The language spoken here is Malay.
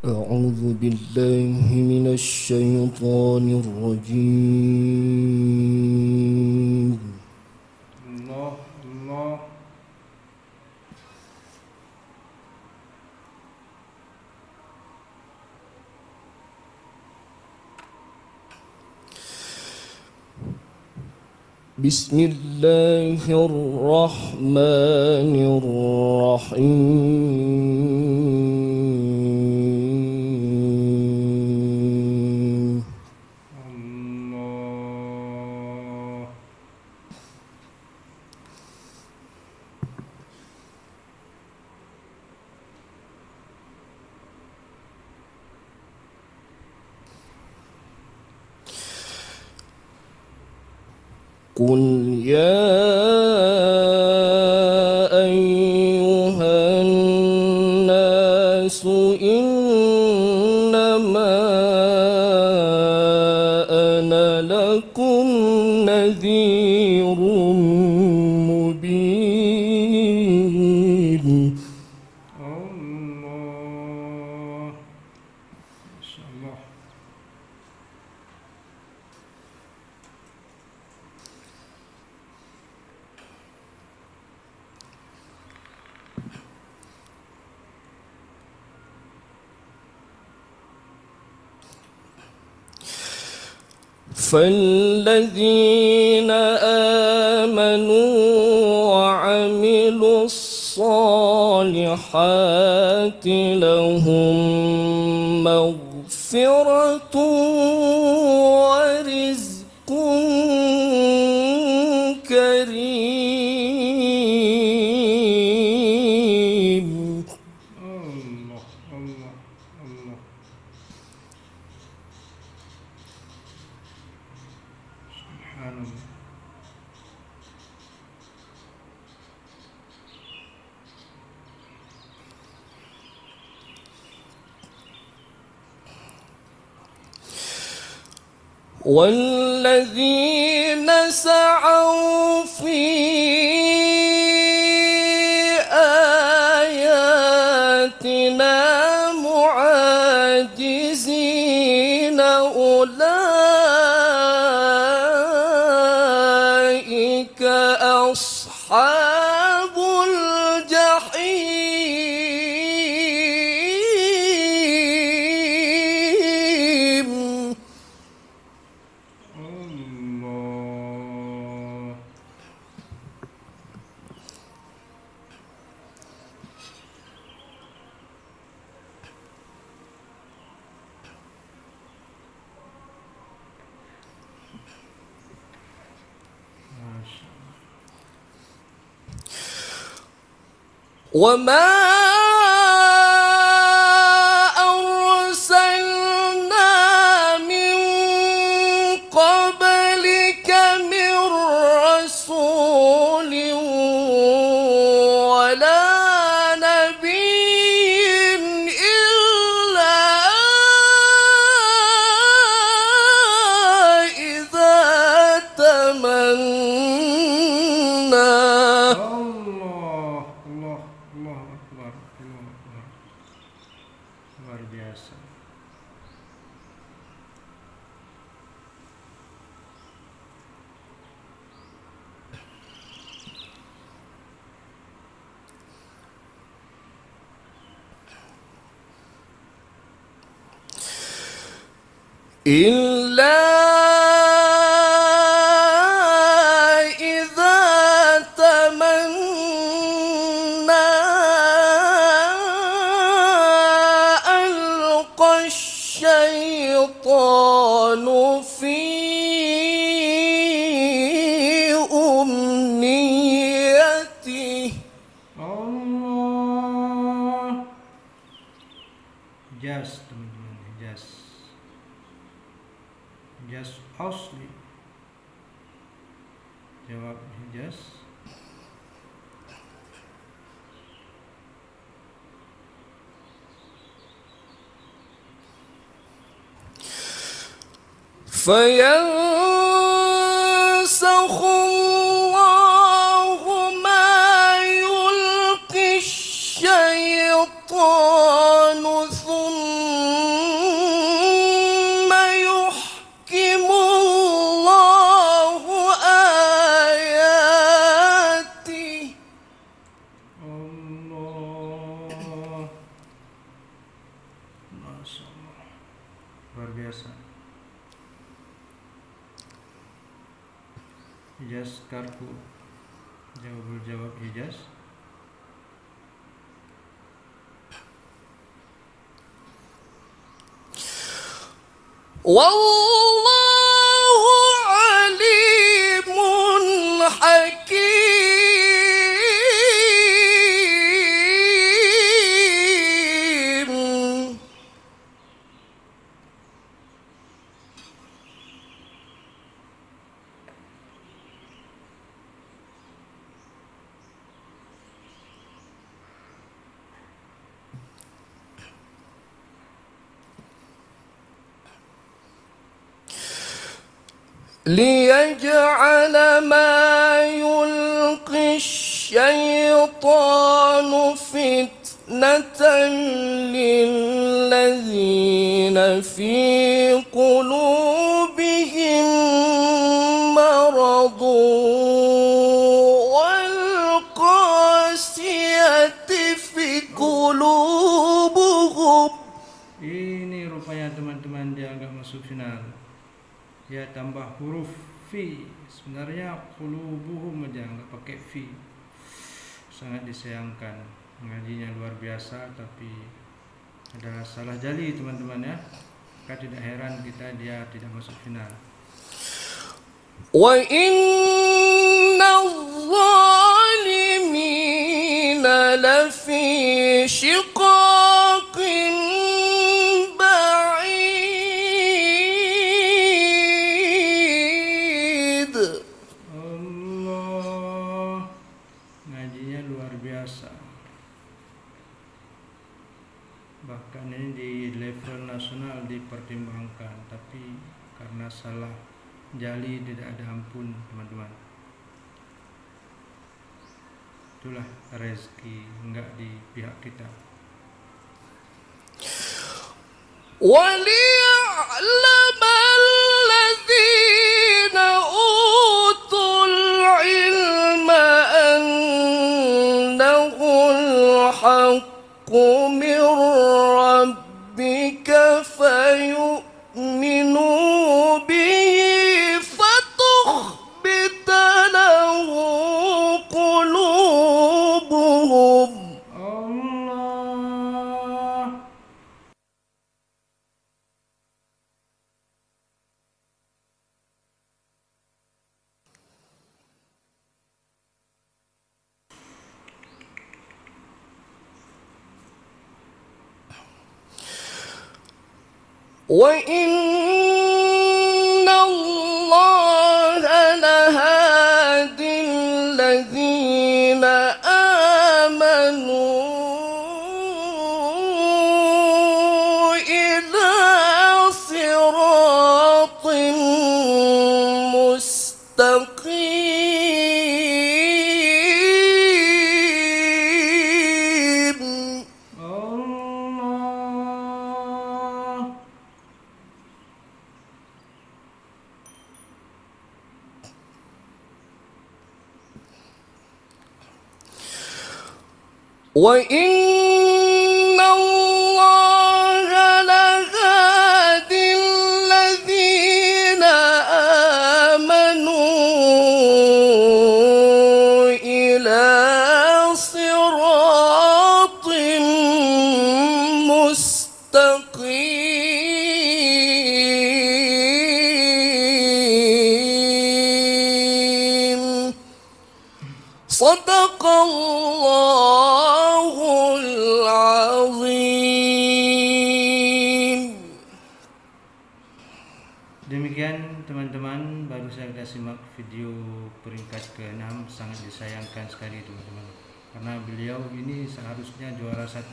أعوذ بالله من الشيطان الرجيم. الله الله. بسم الله الرحمن الرحيم. الله. قل يا أيها الناس إنما أنا لكم نذير مبين. الله. ما شاء الله. فالذين آمنوا وعملوا الصالحات لهم مغفرة ورزق كريم. الله الله الله. سبحان الله. والذين سعوا في آياتنا معاجزين أولئك أصحاب الجحيم. الله. ما شاء الله. وما أرسلنا من قبلك من رسول ولا نبي إلا إذا تمنى. Allah, Allah, Allah Akbar, Allah Akbar. Luar biasa. إلا إذا تمنى ألقى الشيطان في أمنيته. Allah. Jas teman-teman, jas. Jas asli. Jawab jas. فينسخ الله ما يلقي الشيطان ثم luar biasa. Hijaz karku, jawab Hijaz. Wallahu alimun hakim. ليجعل ما يلقي الشيطان فتنة للذين في قلوبهم مرض والقاسية في قلوبهم. Ini rupanya teman-teman dia agak masuk final. Ya, tambah huruf fi. Sebenarnya qulubuhum aja, nggak pakai fi. Sangat disayangkan. Mengajinya luar biasa, tapi ada salah jali teman-teman ya. Maka tidak heran dia tidak masuk final. Wa inna adh-dhalimina lafi shiqaqin ba'id. Allah, ngajinya luar biasa. Bahkan ini di level nasional dipertimbangkan, tapi karena salah jali tidak ada ampun teman-teman. Itulah rezeki enggak di pihak kita. وَلِيَعْلَمَ الَّذِينَ أُوتُوا الْعِلْمَ أَنَّهُ الْحَقُّ مِنْ رَبِّكَ فَيُؤْمِنُوا بِهِ فَتُخْبِتَ لَهُ قُلُوبُهُمْ. Allah. وَإِنَّ اللَّهَ لَهَادِي الَّذِينَ آمَنُوا إِلَى صِرَاطٍ مُسْتَقِيمٍ. Allah. وَإِنَّ اللَّهَ لَهَادِي الَّذِينَ آمَنُوا إِلَى صِرَاطٍ مُسْتَقِيمٍ. صدق الله العظيم. Demikian teman-teman, baru saya simak video peringkat ke-6. Sangat disayangkan sekali teman-teman, karena beliau ini seharusnya juara 1.